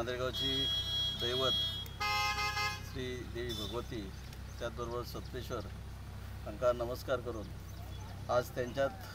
मांद्रेगावची दैवत श्री देवी भगवती त्याचबरोबर सप्तेश्वर हांकां नमस्कार करून आज त्यांच्यात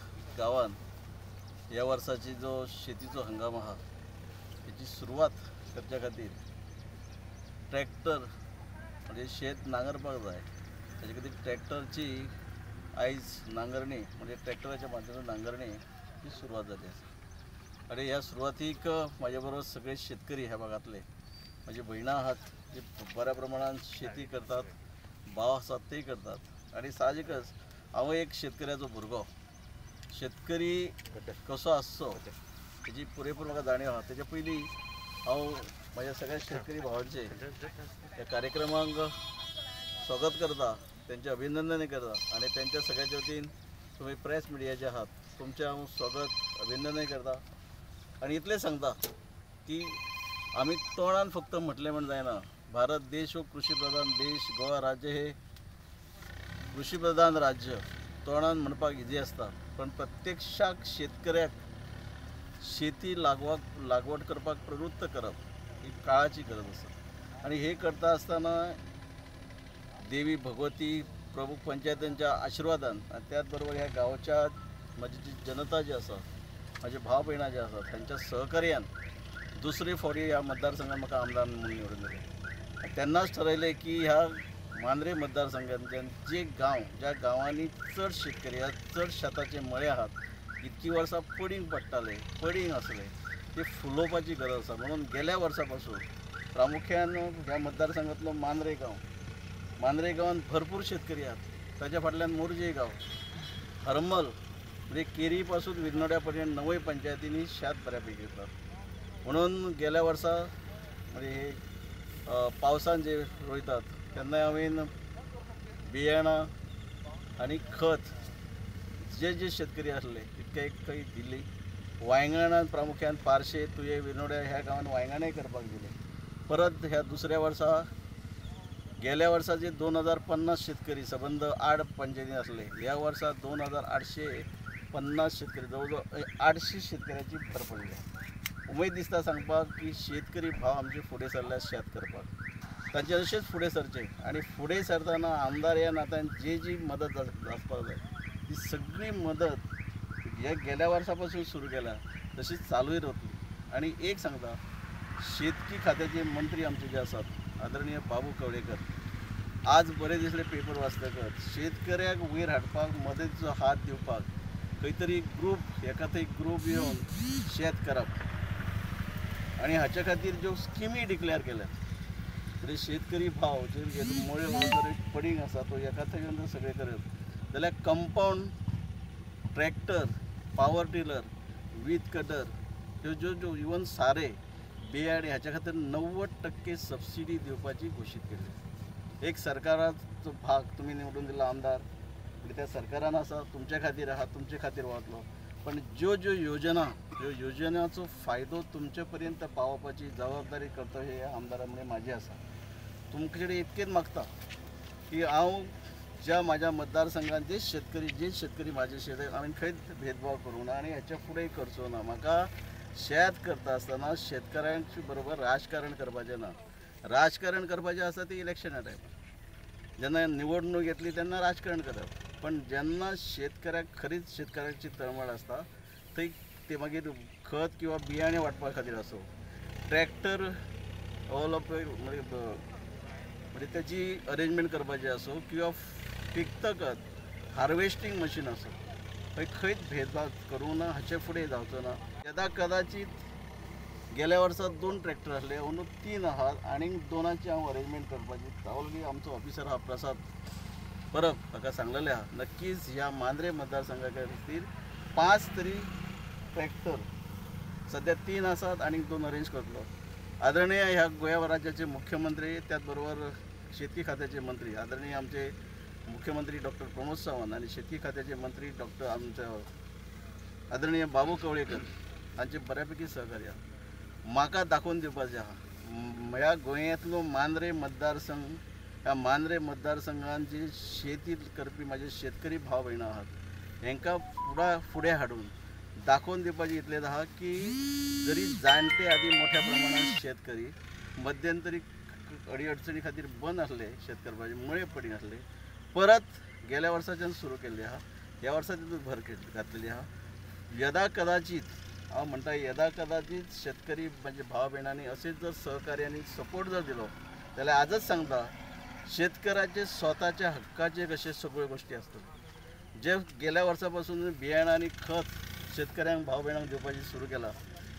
गावात या वर्षाची जो शेतीचो हंगाम आहा त्याची सुरुवात करच्या खातीर ट्रॅक्टर म्हणजे शेत नांगरपाक जाय त्याच्या खातीर ट्रॅक्टरची आयज नांगरणी म्हणजे ट्रॅक्टराच्या माध्यमातून नांगरणीची सुरुवात जाली आसा। आणि ह्या सुरवातीक माझ्या बरोबर सगळे शेतकरी ह्या भागातले माझी भयणां आहात जे बऱ्या प्रमाणात शेती करतात, भाव आसात ते करतात। आणि साहजिकच हांव एक शेतकऱ्याचो भुरगो, शेतकरी कसो आसचो हेची पुरेपूर म्हाका जाणीव आहा। तेच्या पयलीं हांव माझ्या सगळ्या शेतकरी भावांचे ह्या कार्यक्रमांक स्वागत करता, त्यांचे अभिनंदन करता आणि त्यांच्या सगळ्याच्या वतीन तुम्ही प्रेस मिडियाचे आहात तुमचे हांव स्वागत अभिनंदन करता। आणि इतले सांगता की आम्ही तोंडान फक्त म्हटलें म्हण जायना, भारत देश हो कृषीप्रधान देश, गोवा राज्य हे कृषीप्रधान राज्य तोंडान म्हणपाक इजी आसता पण प्रत्यक्षाक शेतकऱ्याक शेती लागवड करपाक प्रवृत्त करप ही काळाची गरज आसा। आणि हे करता आसतना देवी भगवती प्रमुख पंचायतींच्या आशिर्वादान आणि त्याचबरोबर ह्या गांवच्या माझी जी जनता जी आसा, माझे भाव भयणां जे आसात त्यांच्या सहकार्यान दुसरे फावटी ह्या मतदारसंघात म्हाका आमदार म्हणून निवडून दिले। तेन्नाच ठरयलें की ह्या मांद्रे मतदारसंघांतल्यान जे गांव ज्या गांवांनी चड शेतकरी चड शेताचे मळे आहात, इतकी वर्सां पडींग पडटाले पडींग आसले ते फुलोवपाची गरज आसा। म्हणून गेल्या वर्सा पासून प्रामुख्यान ह्या मतदारसंघातलो मांद्रे गांवांत भरपूर शेतकरी आहात। ताच्या फाटल्यान मोरजे गांव, हरमल म्हणजे केरी पासून विरनोड्या पर्यंत 9 पंचायतींनी शेत बऱ्यापैकी येतात। म्हणून गेल्या वर्सा म्हणजे हे पावसान जे रोयतात तेन्ना हांवें बियाणां आणि खत जे शेतकरी आसले तितके काही दिल्ली। वांयगणां प्रामुख्यान पार्शे तुये विरनोड्या ह्या गांवांत वांयगणय करपाक दिले। परत ह्या दुसऱ्या वर्सा गेल्या वर्साचे 2050 शेतकरी सबंद 8 पंचायती आसले, ह्या वर्सा 2850 शेतकरी जवळ 800 शेतकऱ्याची भर पडली। उमेद दिसता सांगपाक की शेतकरी भाव आमचे फुडें सरल्यात शेत करपाक, तांचे अशेंच फुडें सरचे आणि फुडें सरतना आमदार ह्या नात्यान जी मदत आसपाक जाय ती सगळी मदत हे गेल्या वर्सा पासून सुरू केल्या तशीच चालूय रावतली। आणि एक सांगता, शेतकी खात्याचे मंत्री आमचे जे आसात आदरणीय बाबू कवळेकर, आज बरे दिसले पेपर वाचतकच शेतकऱ्याक वयर हाडपाक मदतीचो हात दिवपाक खंय तरी ग्रूप एका थंय ग्रूप येवन शेत करप आणि हाच्या खातीर ज्यो स्किमी डिक्लेअर केल्यात म्हणजे शेतकरी भाव जे मळे जर पडींग आसा तो एका थंय येवन जर सगळें करप जाल्यार कंपाऊंड ट्रॅक्टर, पावर टिलर, वीज कटर ज्यो इवन सारे बियाणे हाच्या खातीर 90% सबसिडी दिवपाची घोशीत केली। एक सरकाराचो भाग तुम्ही निवडून दिला आमदार म्हणजे त्या सरकारान आसा, तुमच्या खातीर आहा, तुमचे खातीर वतलो, पण ज्यो योजनाचो फायदो तुमचे पर्यंत पावोवपाची जबाबदारी कर्तव्य हे आमदारा म्हणजे माझी आसा। तुमचे कडेन इतकेच मागता की हांव ज्या माझ्या मतदारसंघात जे शेतकरी माझे शेत हांवें खंयच भेदभाव करूं ना आणि हाच्या फुडें करचो ना। म्हाका शेत करता आसतना शेतकऱ्यांच्या बरोबर राजकारण करपाचें ना। राजकारण करपाचें आसा ते इलेक्शना टायमार जेन्ना निवडणूक येतली तेन्ना राजकारण करप, पण जेन्ना शेतकऱ्याक खरीच शेतकऱ्याची तळमळ आसता थंय ते मागीर खत किंवा बियाणे वाटपा खातीर आसो, ट्रॅक्टर म्हणजे त्याची अरेंजमेंट करपाची आसो किंवा पिकतकच हार्वेस्टिंग मशीन आसो, थंय खंयच भेदभाव करूं ना, हाचे फुडें जावचो ना। कदाचित गेल्या वर्सा 2 ट्रॅक्टर आसले, अंदू 3 आहात आणि 2ची हांव अरेंजमेंट करपाची तावलगी आमचो ऑफिसर आहा प्रसाद परब ताका सांगलेलें आहा नक्कीच ह्या मांद्रे मतदारसंघा खातीर 5 तरी ट्रॅक्टर सध्या 3 आसात आणि 2 अरेंज करतलो। आदरणीय ह्या गोंया राज्याचे मुख्यमंत्री त्याचबरोबर शेतकी खात्याचे मंत्री आदरणीय आमचे मुख्यमंत्री डॉक्टर प्रमोद सावंत आणि शेतकी खात्याचे मंत्री डॉक्टर आमचे आदरणीय बाबू कवळेकर हांचे बऱ्यापैकी सहकार्य म्हाका दाखोवन दिवपाचें आहा। ह्या गोंयांतलो मांद्रे मतदारसंघ, ह्या मांद्रे मतदारसंघात जी शेती करपी माझे शेतकरी भाव भयणां आहात हांकां फुडें हाडून दाखवून दिवपाची इतले आहा की जरी जाणटे आधी मोठ्या प्रमाणात शेतकरी मध्यंतरी अडीअडचणी खातीर बंद आसले, शेतकऱ्याचे मळे पडी आसले, परत गेल्या वर्साच्यान सुरू केल्ली आहा, ह्या वर्सा तितून भर घातलेली आहा. यदा कदाचित हांव म्हणटा यदा कदाचित शेतकरी म्हणजे भाव भयणांनी असेच जर सहकार्याने सपोर्ट जर दिलो जाल्यार आजच सांगता शेतकऱ्याचे स्वताच्या हक्काचे कशे सगळ्यो गोष्टी असतात. जे गेल्या वर्सापासून बियाणं आणि खत शेतकऱ्यांक भाव भयणांक दिवपाची सुरू केला,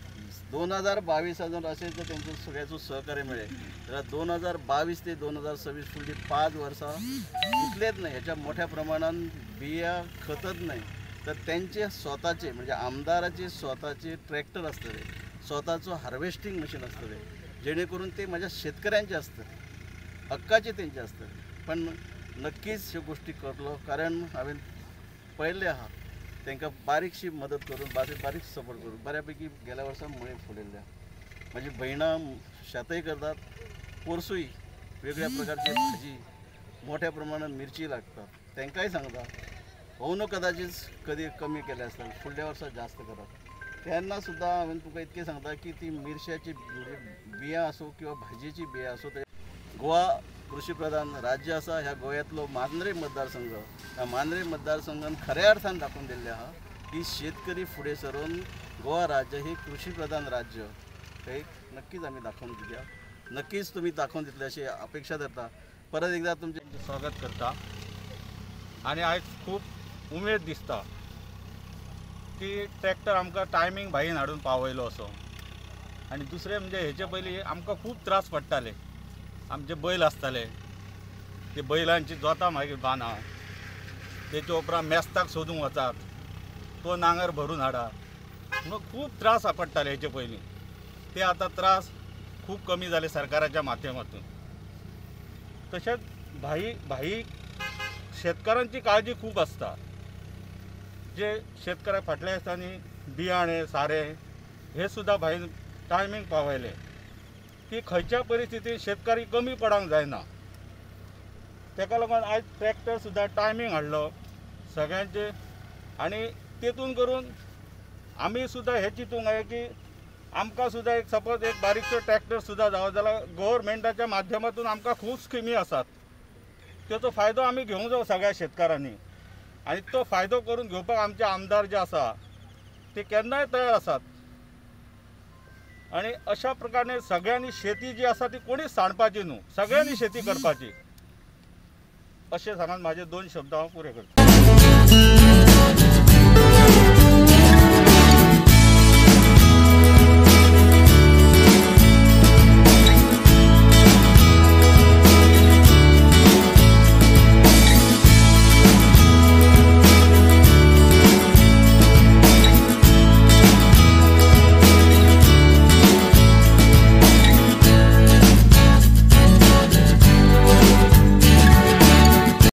2022 जर असेच जर त्यांचं सगळ्याचं सहकार्य मिळेल जाल्यार 2022 ते 2026 फुडली 5 वर्सां इतलेच नाही, ह्याच्या मोठ्या प्रमाणात बिया खतच नाही तर त्यांचे स्वताचे म्हणजे आमदाराचे स्वताचे ट्रॅक्टर असतले, स्वताचो हार्वेस्टिंग मशीन असतले, जेणेकरून ते माझ्या शेतकऱ्यांचे असतले, हक्काचे त्यांचे असतले. पण नक्कीच ह्यो गोष्टी करतलो, कारण हांवें पळयल्ले आहा तांकां बारीकशी मदत करून बारीक सपोर्ट करून बऱ्यापैकी गेल्या वर्सा मळे फुलयल्ल्या. माझी भयणां शेतय करतात, पोरसूय वेगळ्या प्रकारची भाजी मोठ्या प्रमाणात मिरची लागतात, तांकांय सांगता होऊन कदाचित कधी कमी केले असतात, फुडल्या वर्सा जास्त करात. त्यांना सुद्धा हांवें तुका इतकें सांगता की ती मिरश्याची बियां असो किंवा भाजयेची बियां असो, गोवा कृषी प्रधान राज्य आसा. ह्या गोव्यातलो मांद्रे मतदारसंघ, ह्या मांद्रे मतदारसंघान खऱ्या अर्थान दाखवून दिल्ले आहा की शेतकरी फुडें सरून गोवा राज्य ही कृषी प्रधान राज्य हे नक्कीच आम्ही दाखवून दिल्या. नक्कीच तुम्ही दाखवून दितले अशी अपेक्षा धरता. परत एकदा तुमचे स्वागत करता आणि आज खूप उमेद दिसता की ट्रॅक्टर आमकां टायमींग भाईन हाडून पावयलो असो. आणि दुसरें म्हणजे हेचे पयलीं आमकां खूब त्रास पडटाले. आमचे बैल आसताले, ते बैलांची जोतां मागीर बांदा, तेचे उपरांत मेस्ताक सोदूंक वचात, तो नांगर भरून हाडा, म्हणून खूब त्रास पडटाले हेचे पयलीं. ते आतां त्रास खूब कमी जाले सरकाराच्या माध्यमातून. तशेंच भाई शेतकारांची काळजी खूब आसता. जे शेतकऱ्या फाटल्या दिसांनी बियाणे सारे हे सुद्धा भाईन टायमींग पावयले. ती खंयच्या परिस्थितीत शेतकरी कमी पडूंक जायना. ताका लागून आज ट्रॅक्टर सुद्धा टायमींग हाडलो सगळ्यांचे. आणि तेतून करून आमी सुद्धा हे चिंतूंक जाय की आमकां सुद्धा एक सपोज एक बारीकसो ट्रॅक्टर सुद्धा जावो जाल्यार गव्हर्मेंटाच्या माध्यमातून आमकां खूब स्किमी आसात, तेचो फायदो आमी घेवंक जाय सगळ्या शेतकारांनी. आणि तो फायदो करून घेवपाक आमचे आमदार जे आसा ते केन्नाय तयार आसात. आणि अशा प्रकारे सगळ्यांनी शेती जी आसा ती कोणीच सांडपाची न्हू, सगळ्यांनी शेती करपाची अशें सांगून माझे 2 शब्द हांव पुरे करता.